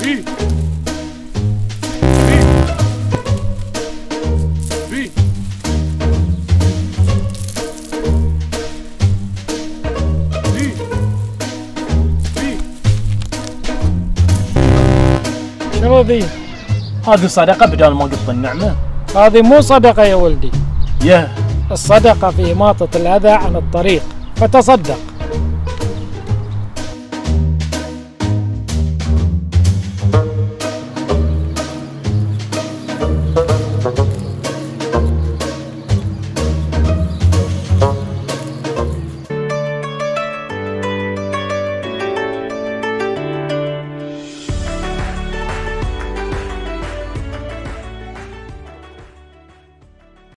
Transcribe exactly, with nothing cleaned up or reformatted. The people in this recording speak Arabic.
بي بي بي بي شنو ذي؟ هذه صدقة بدل ما قط النعمة. هذه مو صدقة يا ولدي، يه الصدقة في إماطة الأذى عن الطريق، فتصدق.